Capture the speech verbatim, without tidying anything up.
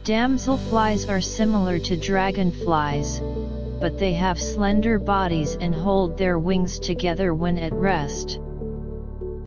Damselflies are similar to dragonflies, but they have slender bodies and hold their wings together when at rest.